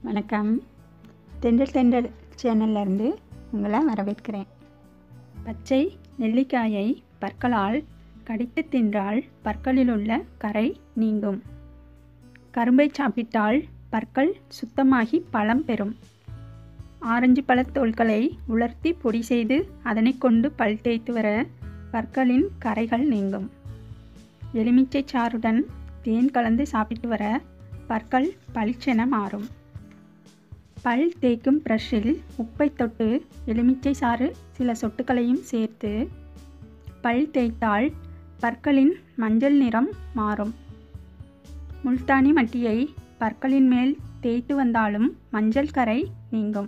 வணக்கம். தென்றல் தென்றல் சேனல்லேருந்து உங்களை வரவேற்கிறேன். பச்சை நெல்லிக்காயை பற்களால் கடித்து தின்றால் பற்களில் உள்ள கரை நீங்கும். கரும்பை சாப்பிட்டால் பற்கள் சுத்தமாகி பலம் பெறும். ஆரஞ்சு பழத் தோல்களை உலர்த்தி பொடி செய்து அதனை கொண்டு பல் தேய்த்து வர பற்களின் கரைகள் நீங்கும். எலுமிச்சை சாறுடன் தேன் கலந்து சாப்பிட்டு வர பற்கள் பளிச்சென மாறும். பல் தேய்க்கும் ப்ரஷ்ஷில் உப்பை தொட்டு எலுமிச்சை சாறு சில சொட்டுகளையும் சேர்த்து பல் தேய்த்தால் பற்களின் மஞ்சள் நிறம் மாறும். முல்தானி மட்டியை பற்களின் மேல் தேய்த்து வந்தாலும் மஞ்சள் கரை நீங்கும்.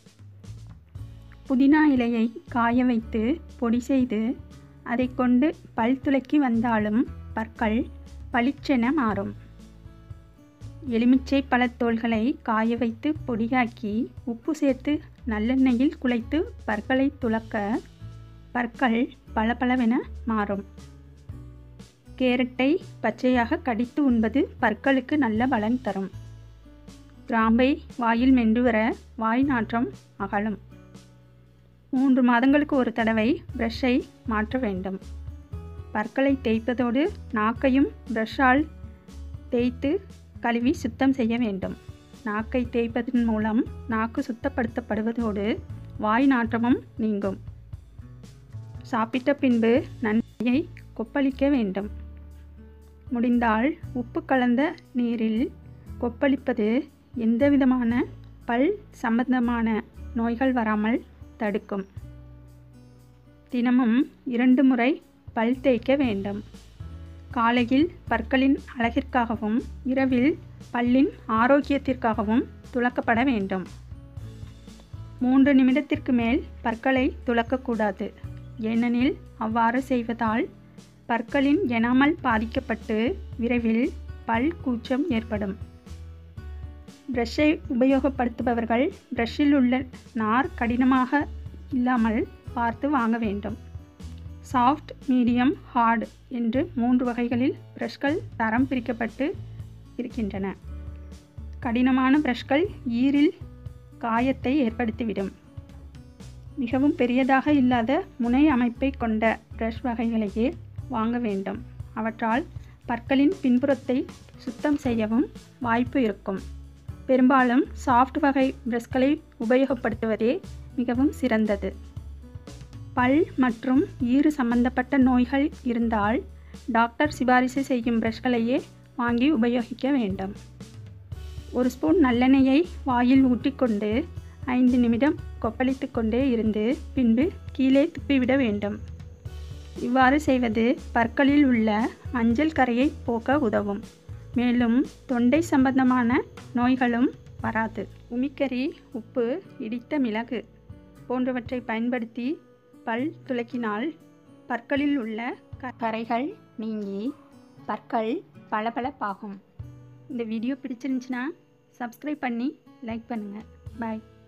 புதினா இலையை காய வைத்து பொடி செய்து அதை கொண்டு பல் துலக்கி வந்தாலும் பற்கள் பளிச்சென மாறும். எலுமிச்சை பழத்தோல்களை காய வைத்து பொடியாக்கி உப்பு சேர்த்து நல்லெண்ணெயில் குழைத்து பற்களை துலக்க பற்கள் பளபளவென மாறும். கேரட்டை பச்சையாக கடித்து உண்பது பற்களுக்கு நல்ல பலன் தரும். கிராம்பை வாயில் மென்று வர வாய் நாற்றம் அகலும். 3 மாதங்களுக்கு ஒரு தடவை ப்ரஷ்ஷை மாற்ற வேண்டும். பற்களை தேய்ப்பதோடு நாக்கையும் ப்ரஷ்ஷால் தேய்த்து கழுவி சுத்தம் செய்ய வேண்டும். நாக்கை தேய்ப்பதன் மூலம் நாக்கு சுத்தப்படுத்தப்படுவதோடு வாய் நாற்றமும் நீங்கும். சாப்பிட்ட பின்பு நன்மையை கொப்பளிக்க வேண்டும். முடிந்தால் உப்பு கலந்த நீரில் கொப்பளிப்பது எந்தவிதமான பல் சம்பந்தமான நோய்கள் வராமல் தடுக்கும். தினமும் 2 முறை பல் தேய்க்க வேண்டும். காலையில் பற்களின் அழகிற்காகவும் இரவில் பல்லின் ஆரோக்கியத்திற்காகவும் துலக்கப்பட வேண்டும். 3 நிமிடத்திற்கு மேல் பற்களை துலக்கக்கூடாது. ஏனெனில் அவ்வாறு செய்வதால் பற்களின் எனாமல் பாதிக்கப்பட்டு விரைவில் பல் கூச்சம் ஏற்படும். ப்ரஷ்ஷை உபயோகப்படுத்துபவர்கள் ப்ரஷ்ஷில் உள்ள நார் கடினமாக இல்லாமல் பார்த்து வாங்க வேண்டும். சாஃப்ட், மீடியம், ஹார்டு என்று 3 வகைகளில் ப்ரஷ்கள் தரம் பிரிக்கப்பட்டு இருக்கின்றன. கடினமான ப்ரஷ்கள் ஈரில் காயத்தை ஏற்படுத்திவிடும். மிகவும் பெரியதாக இல்லாத முனை அமைப்பை கொண்ட ப்ரஷ் வகைகளையே வாங்க வேண்டும். அவற்றால் பற்களின் பின்புறத்தை சுத்தம் செய்யவும் வாய்ப்பு இருக்கும். பெரும்பாலும் சாஃப்ட் வகை ப்ரஷ்களை உபயோகப்படுத்துவதே மிகவும் சிறந்தது. பல் மற்றும் ஈறு சம்பந்தப்பட்ட நோய்கள் இருந்தால் டாக்டர் சிபாரிசு செய்யும் ப்ரஷ்களையே வாங்கி உபயோகிக்க வேண்டும். 1 ஸ்பூன் நல்லெண்ணெயை வாயில் ஊற்றிக்கொண்டு 5 நிமிடம் கொப்பளித்து கொண்டே இருந்து பின்பு கீழே துப்பிவிட வேண்டும். இவ்வாறு செய்வது பற்களில் உள்ள மஞ்சள் கரையை போக்க உதவும். மேலும் தொண்டை சம்பந்தமான நோய்களும் வராது. உமிக்கறி, உப்பு, இடித்த மிளகு போன்றவற்றை பயன்படுத்தி பல் துலக்கினால் பற்களில் உள்ள கரைகள் நீங்கி பற்கள் பளபளப்பாகும். இந்த வீடியோ பிடிச்சிருந்துச்சுன்னா சப்ஸ்கிரைப் பண்ணி லைக் பண்ணுங்கள். பாய்.